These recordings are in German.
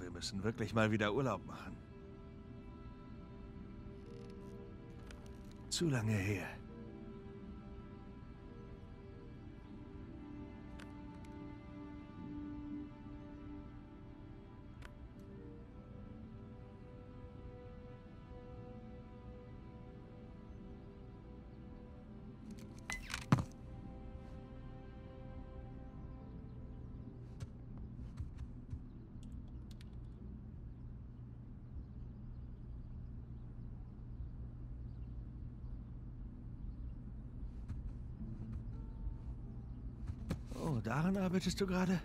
wir müssen wirklich mal wieder Urlaub machen. Zu lange her. Oh, daran arbeitest du gerade?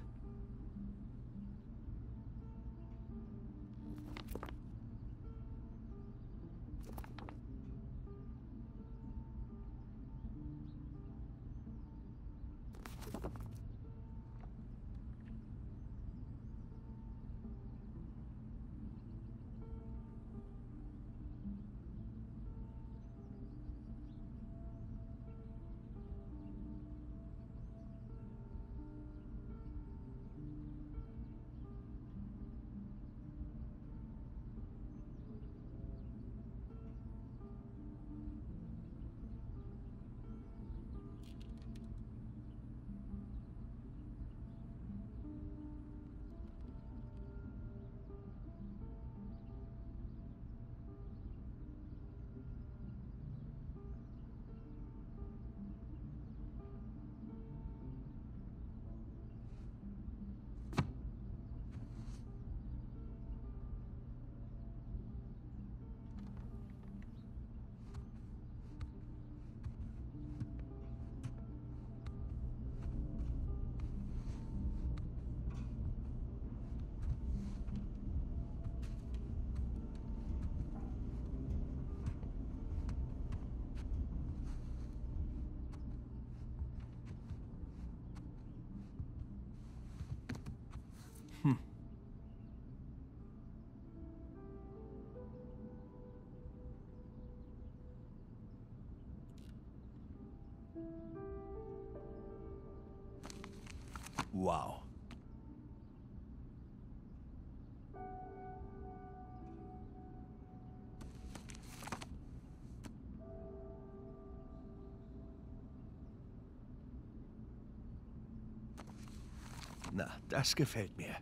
Wow. Na, das gefällt mir.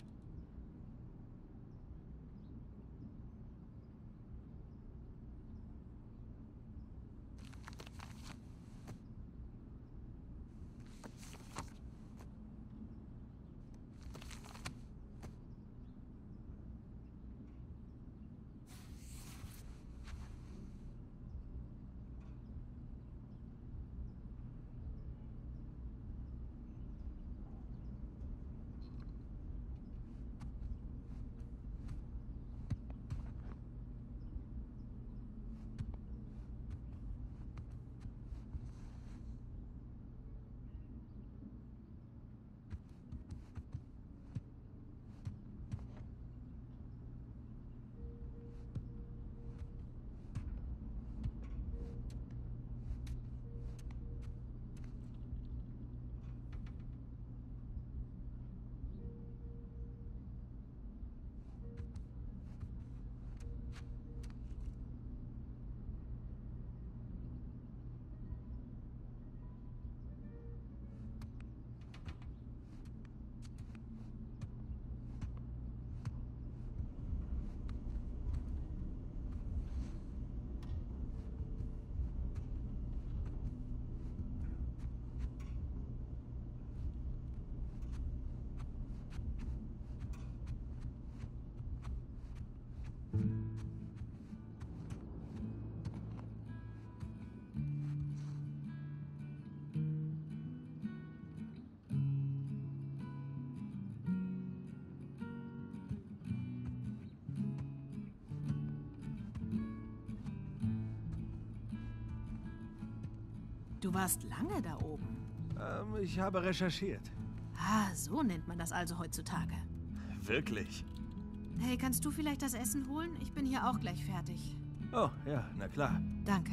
Du warst lange da oben. Ich habe recherchiert. Ah, so nennt man das also heutzutage. Wirklich? Hey, kannst du vielleicht das Essen holen? Ich bin hier auch gleich fertig. Oh, ja, na klar. Danke.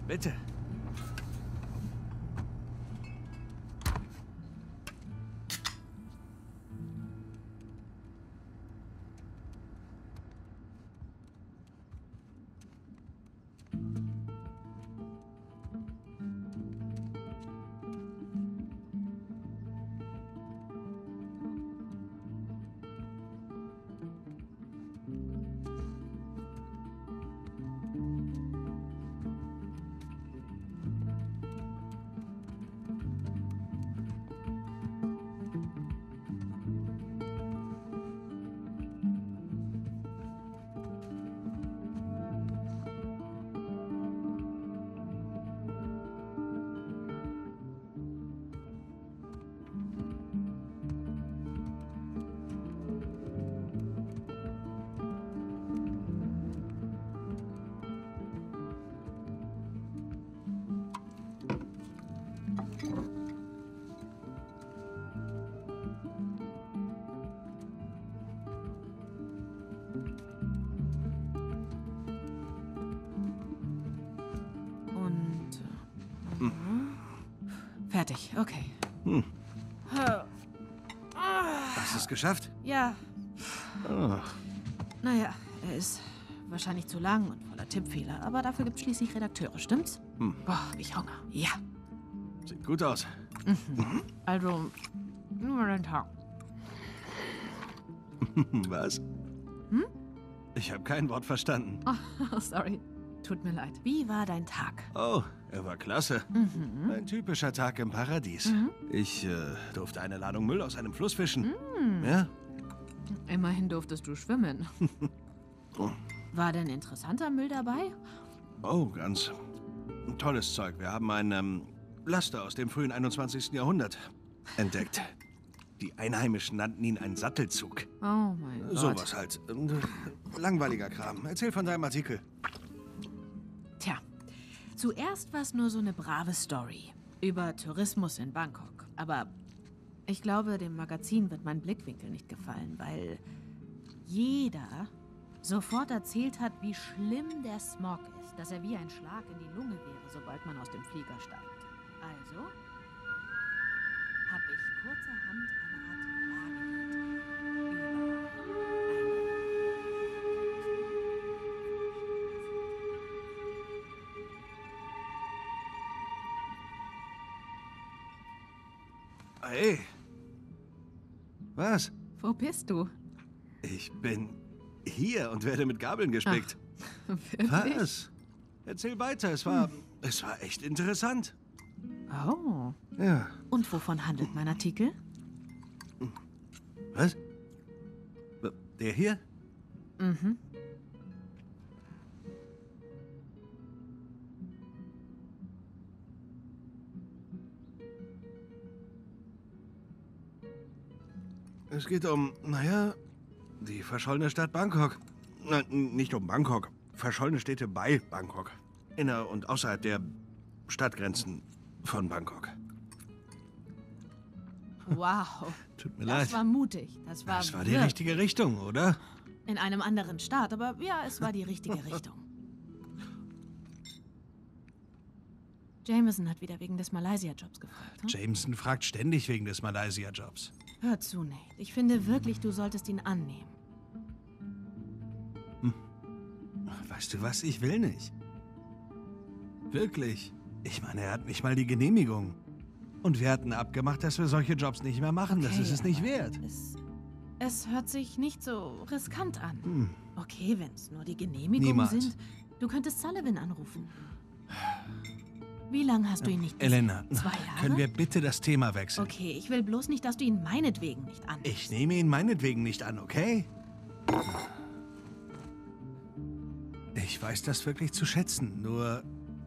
Bitte. Fertig, okay. Hast du es geschafft? Ja, Oh. naja, er ist wahrscheinlich zu lang und voller Tippfehler, aber dafür gibt es schließlich Redakteure, stimmt's? Boah, hab ich Hunger. Ja. Sieht gut aus. Also, nur den Tag. Was? Ich habe kein Wort verstanden. Oh, sorry. Tut mir leid. Wie war dein Tag? Oh, er war klasse. Ein typischer Tag im Paradies. Ich durfte eine Ladung Müll aus einem Fluss fischen. Ja? Immerhin durftest du schwimmen. War denn interessanter Müll dabei? Oh, ganz tolles Zeug. Wir haben einen Laster aus dem frühen 21. Jahrhundert entdeckt. Die Einheimischen nannten ihn einen Sattelzug. Oh mein Gott. Sowas halt. Langweiliger Kram. Erzähl von deinem Artikel. Tja, zuerst war es nur so eine brave Story über Tourismus in Bangkok. Aber ich glaube, dem Magazin wird mein Blickwinkel nicht gefallen, weil jeder sofort erzählt hat, wie schlimm der Smog ist, dass er wie ein Schlag in die Lunge wäre, sobald man aus dem Flieger steigt. Also habe ich kurzerhand eine Art Hey. Was? Wo bist du? Ich bin hier und werde mit Gabeln gespickt. Wirklich? Was? Erzähl weiter. Es war echt interessant. Oh. Ja. Und wovon handelt mein Artikel? Was? Der hier? Mhm. Es geht um, naja, die verschollene Stadt Bangkok. Nein, nicht um Bangkok. Verschollene Städte bei Bangkok. Inner- und außerhalb der Stadtgrenzen von Bangkok. Wow. Tut mir Das leid. war mutig. Das war Das war die wirklich richtige Richtung, oder? in einem anderen Staat, aber ja, es war die richtige Richtung. Jameson hat wieder wegen des Malaysia-Jobs gefragt. Hm? Jameson fragt ständig wegen des Malaysia-Jobs. Hör zu, Nate. Ich finde wirklich, du solltest ihn annehmen. Weißt du was? Ich will nicht. Wirklich. Ich meine, er hat nicht mal die Genehmigung. Und wir hatten abgemacht, dass wir solche Jobs nicht mehr machen. Das Okay, ist es nicht aber wert. Es hört sich nicht so riskant an. Okay, wenn es nur die Genehmigungen Niemals. sind. Du könntest Sullivan anrufen. Wie lange hast du ihn nicht gesehen? Elena, 2 Jahre? können wir bitte das Thema wechseln? Okay, ich will bloß nicht, dass du ihn meinetwegen nicht annimmst. Ich nehme ihn meinetwegen nicht an, okay? Ich weiß das wirklich zu schätzen, nur...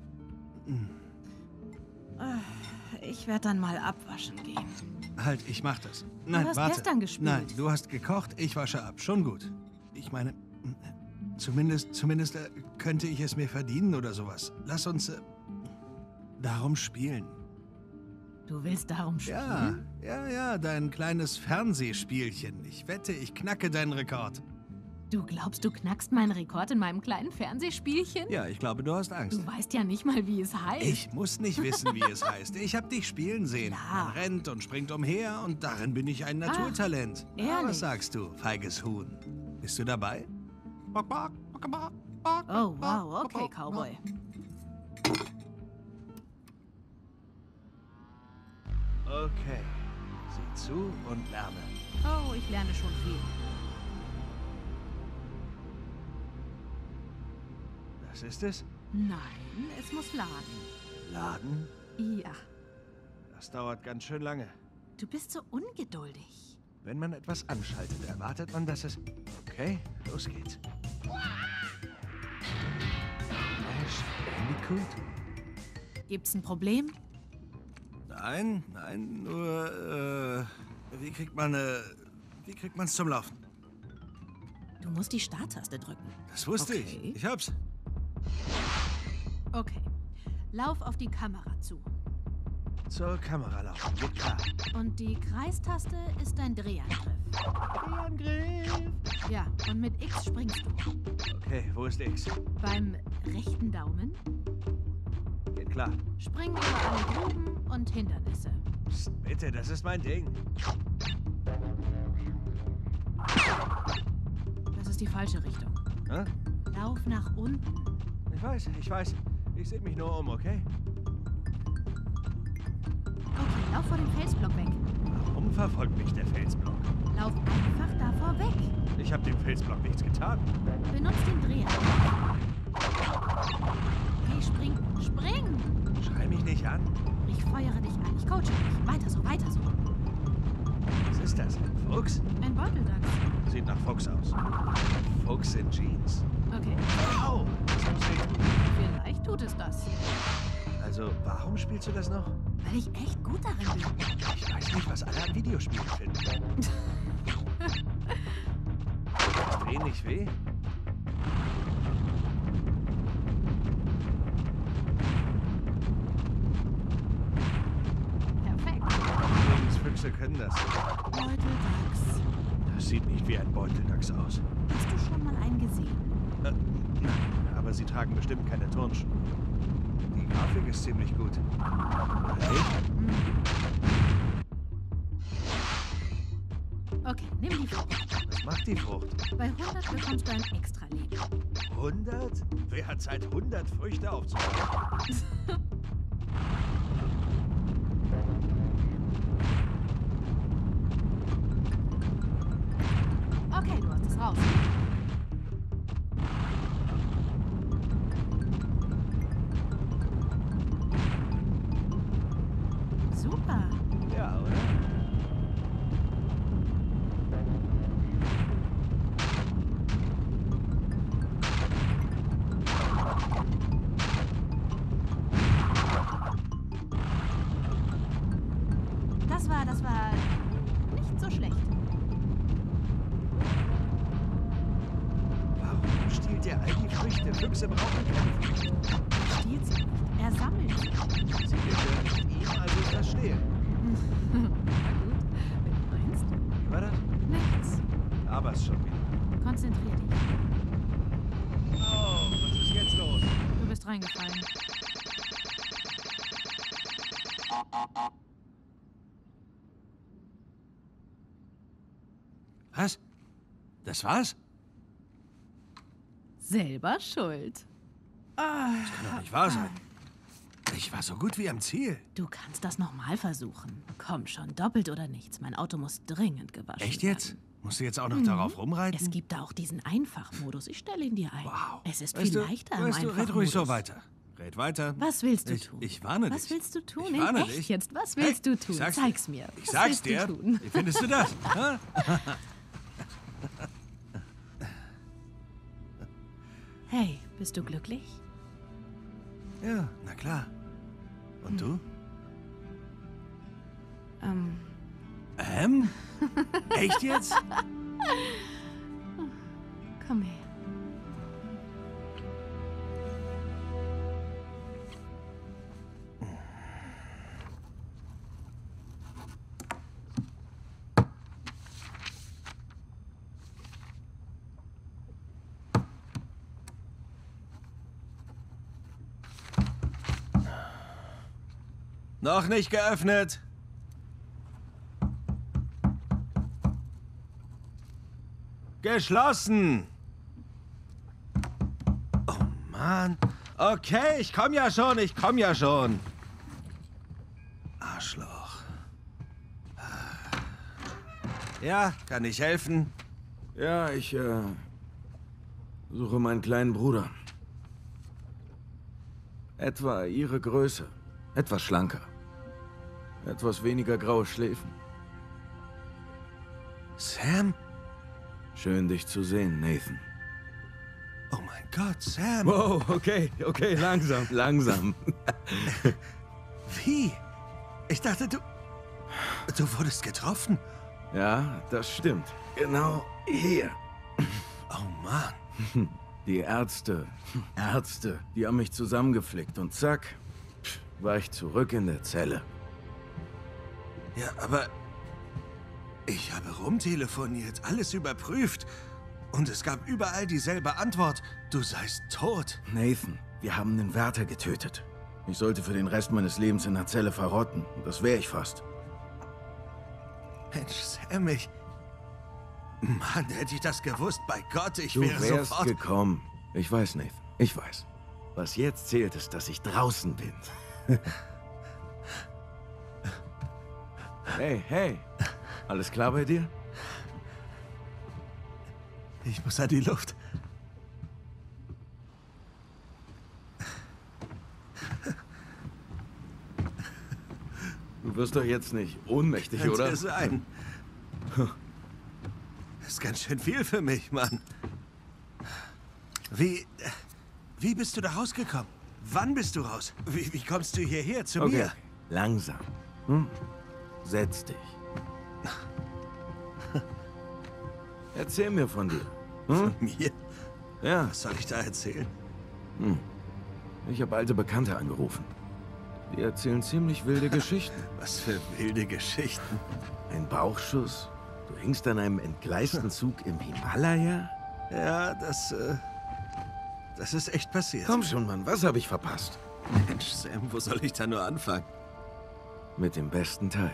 Ich werde dann mal abwaschen gehen. Halt, ich mach das. Nein, hast warte. gestern gespielt. Nein, du hast gekocht, ich wasche ab. Schon gut. Ich meine, zumindest könnte ich es mir verdienen oder sowas. Lass uns darum spielen. Du willst darum spielen? Ja, dein kleines Fernsehspielchen. Ich wette, ich knacke deinen Rekord. Du glaubst, du knackst meinen Rekord in meinem kleinen Fernsehspielchen? Ja, ich glaube, du hast Angst. Du weißt ja nicht mal, wie es heißt. Ich muss nicht wissen, wie es heißt. Ich habe dich spielen sehen. Klar. Man rennt und springt umher und darin bin ich ein Naturtalent. Na, ehrlich? was sagst du, feiges Huhn? Bist du dabei? Oh, wow, okay, Cowboy. Okay. Sieh zu und lerne. Oh, ich lerne schon viel. Das ist es? Nein, es muss laden. Laden? Ja, Das dauert ganz schön lange. du bist so ungeduldig. Wenn man etwas anschaltet, erwartet man, dass es... Okay, los geht's. Crash Bandicoot? Gibt's ein Problem? Nein, nur, wie kriegt man's zum Laufen? Du musst die Starttaste drücken. Das wusste Okay. ich. Ich hab's. Okay. Lauf auf die Kamera zu. Zur Kamera laufen, geht klar. Und die Kreistaste ist dein Drehangriff. Angriff! Ja, und mit X springst du. Okay, wo ist X? Beim rechten Daumen Geht klar. spring über alle Gruben und Hindernisse. Psst, bitte, das ist mein Ding. Das ist die falsche Richtung. Hä? Lauf nach unten. Ich weiß. Ich sehe mich nur um, okay? Okay, lauf vor dem Felsblock weg. Warum verfolgt mich der Felsblock? Lauf einfach davor weg. Ich habe dem Felsblock nichts getan. Benutz den Drehangriff. Hey, spring. Schrei mich nicht an. Ich feuere dich an. Ich coache dich. Weiter so. Was ist das? Ein Fuchs? Ein Beuteldachs. Sieht nach Fuchs aus. Fuchs in Jeans. Okay, Au! Das muss wehtun. vielleicht tut es das. Also, warum spielst du das noch? Weil ich echt gut darin bin. Ich weiß nicht, was alle an Videospielen finden. Das Drehen nicht weh? Perfekt. Übrigens, Füchse können das. Beuteldachs. Das sieht nicht wie ein Beuteldachs aus. Hast du schon mal einen gesehen? Nein, aber sie tragen bestimmt keine Turnschuhe. Die Grafik ist ziemlich gut. Oder nicht? Okay, nimm die Frucht. Was macht die Frucht? Bei 100 bekommst du ein Extra-Leben. 100? Wer hat Zeit, 100 Früchte aufzubauen? Okay, du hast es raus. Super. Ja, oder? Das war nicht so schlecht. Warum stiehlt ihr all die Früchte? Füchse brauchen keine Früchte. Er stiehlt sie nicht. Er sammelt sie. Sie gehören nicht ihm, also ist das Stehlen. Na gut, wenn du meinst. Wie war das? Nichts. Aber es schon wieder. Konzentrier dich. Oh, was ist jetzt los? Du bist reingefallen. Was? Das war's? Selber schuld. Kann doch nicht wahr sein. Ich war so gut wie am Ziel. Du kannst das nochmal versuchen. Komm schon, doppelt oder nichts. Mein Auto muss dringend gewaschen Echt jetzt? werden. Musst du jetzt auch noch darauf rumreiten? Es gibt da auch diesen Einfachmodus. Ich stelle ihn dir ein. Wow. Es ist Weißt viel du, leichter im Weißt du, red ruhig so Einfachmodus. weiter. Red weiter. Was willst du Ich- tun? ich warne Was dich. willst du tun? Ich Nee, warne echt dich. jetzt? Was willst du Ich tun? sag's Zeig's dir. mir. Ich Was sag's willst dir. Du tun? Wie findest du das? Hä? Hey, bist du glücklich? Ja, na klar. Und du? Echt jetzt? Komm her. Noch nicht geöffnet. Geschlossen. Oh Mann. Okay, ich komm ja schon. Arschloch. Ja, kann ich helfen? Ja, ich suche meinen kleinen Bruder. Etwa ihre Größe. Etwas schlanker. Etwas weniger graue Schläfen. Sam? Schön, dich zu sehen, Nathan. Oh mein Gott, Sam. Wow, okay, langsam. Wie? Ich dachte, du wurdest getroffen. Ja, das stimmt. Genau hier. Oh Mann. Die Ärzte, die haben mich zusammengeflickt und zack, war ich zurück in der Zelle. Ja, aber ich habe rumtelefoniert, alles überprüft. Und es gab überall dieselbe Antwort. Du seist tot. Nathan, wir haben den Wärter getötet. Ich sollte für den Rest meines Lebens in der Zelle verrotten. Und das wäre ich fast. Mensch, Sam, Mann, hätte ich das gewusst, bei Gott, ich Du wäre wärst sofort... gekommen. Ich weiß, Nathan, ich weiß. Was jetzt zählt, ist, dass ich draußen bin. Hey. Alles klar bei dir? Ich muss an die Luft. Du wirst doch jetzt nicht ohnmächtig, Könnte oder? sein. Das ist ganz schön viel für mich, Mann. Wie bist du da rausgekommen? Wann bist du raus? Wie kommst du hierher zu Okay, mir? langsam. Setz dich. Erzähl mir von dir. Von mir? Ja, Was soll ich da erzählen? ich habe alte Bekannte angerufen. Die erzählen ziemlich wilde Geschichten. Was für wilde Geschichten. Ein Bauchschuss? Du hingst an einem entgleisten Zug im Himalaya? Ja, das ist echt passiert. Komm schon, Mann, was habe ich verpasst? Mensch, Sam, wo soll ich da nur anfangen? Mit dem besten Teil.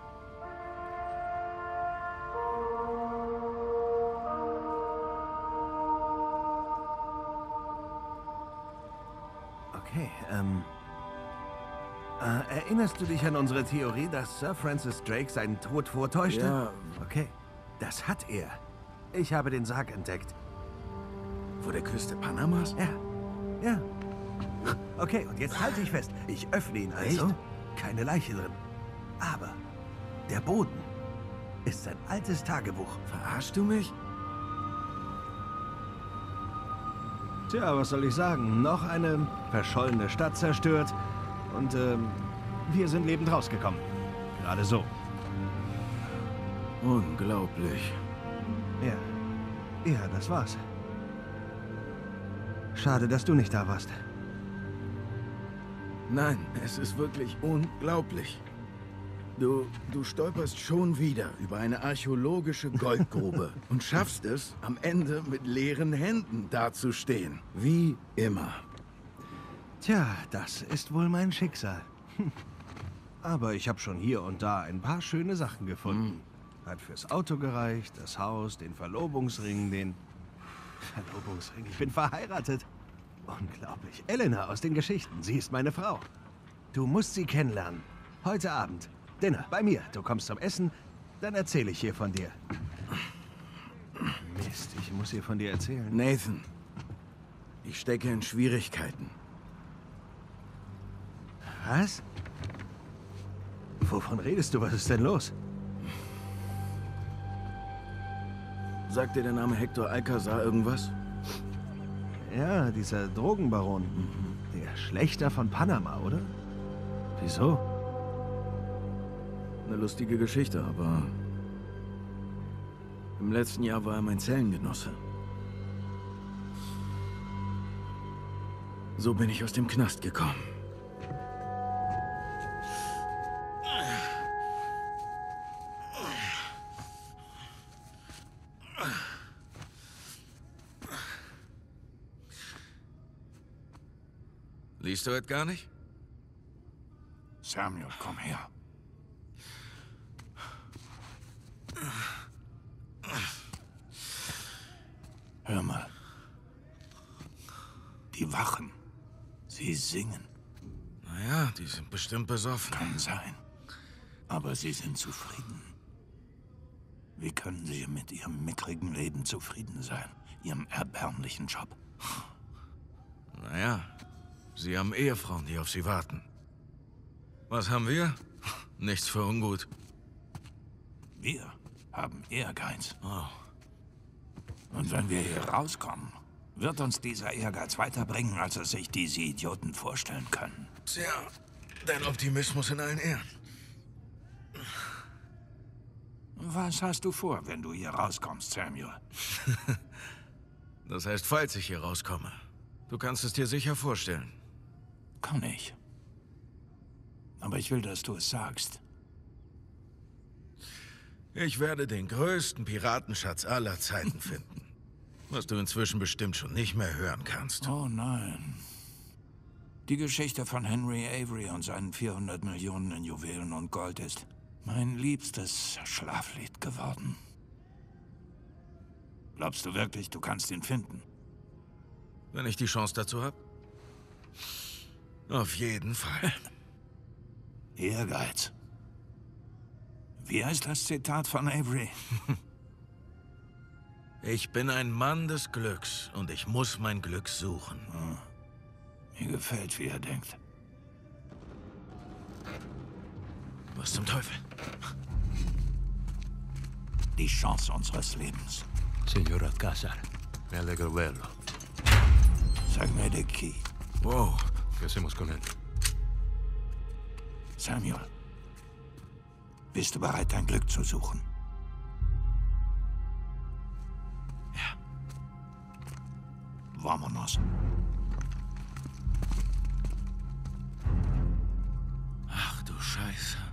Okay, erinnerst du dich an unsere Theorie, dass Sir Francis Drake seinen Tod vortäuschte? Ja. Okay, das hat er. Ich habe den Sarg entdeckt. Vor der Küste Panamas? Ja. Okay, und jetzt halte ich fest. Ich öffne ihn also. Echt? Keine Leiche drin. Aber der Boden ist sein altes Tagebuch. Verarschst du mich? Tja, was soll ich sagen? Noch eine verschollene Stadt zerstört. Und wir sind lebend rausgekommen. Gerade so. Unglaublich. Ja, das war's. Schade, dass du nicht da warst. Nein, es ist wirklich unglaublich. Du stolperst schon wieder über eine archäologische Goldgrube und schaffst es, am Ende mit leeren Händen dazustehen. Wie immer. Tja, das ist wohl mein Schicksal. Aber ich habe schon hier und da ein paar schöne Sachen gefunden. Hat fürs Auto gereicht, das Haus, den Verlobungsring, Verlobungsring, ich bin verheiratet. Unglaublich. Elena aus den Geschichten, sie ist meine Frau. Du musst sie kennenlernen. Heute Abend. Dinner, bei mir. Du kommst zum Essen, dann erzähle ich hier von dir. Mist, ich muss hier von dir erzählen. Nathan, ich stecke in Schwierigkeiten. Was? Wovon redest du? Was ist denn los? Sagt dir der Name Hector Alcazar irgendwas? Ja, dieser Drogenbaron. Der Schlächter von Panama, oder? Wieso? Eine lustige Geschichte, aber im letzten Jahr war er mein Zellengenosse. So bin ich aus dem Knast gekommen. Liest du heute gar nicht? Samuel, komm her. Hör mal. Die Wachen. Sie singen. Naja, die sind bestimmt besoffen. Kann sein. Aber sie sind zufrieden. Wie können sie mit ihrem mickrigen Leben zufrieden sein? Ihrem erbärmlichen Job? Naja, sie haben Ehefrauen, die auf sie warten. Was haben wir? Nichts für ungut. Wir haben Ehrgeiz. Oh. Und wenn wir hier rauskommen, wird uns dieser Ehrgeiz weiterbringen, als es sich diese Idioten vorstellen können. Tja, dein Optimismus in allen Ehren. Was hast du vor, wenn du hier rauskommst, Samuel? Das heißt, falls ich hier rauskomme. Du kannst es dir sicher vorstellen. Kann ich. Aber ich will, dass du es sagst. Ich werde den größten Piratenschatz aller Zeiten finden. Was du inzwischen bestimmt schon nicht mehr hören kannst. Oh nein. Die Geschichte von Henry Avery und seinen 400 Millionen in Juwelen und Gold ist mein liebstes Schlaflied geworden. Glaubst du wirklich, du kannst ihn finden? Wenn ich die Chance dazu habe? Auf jeden Fall. Ehrgeiz. Wie heißt das Zitat von Avery? Ich bin ein Mann des Glücks und ich muss mein Glück suchen. Mir gefällt, wie er denkt. Was zum Teufel? Die Chance unseres Lebens. Signor Alcázar, me alegro verlo. Sag mir de Key. Wow. ¿Qué hacemos con él? Samuel, bist du bereit, dein Glück zu suchen? Ja. Vámonos. Ach du Scheiße.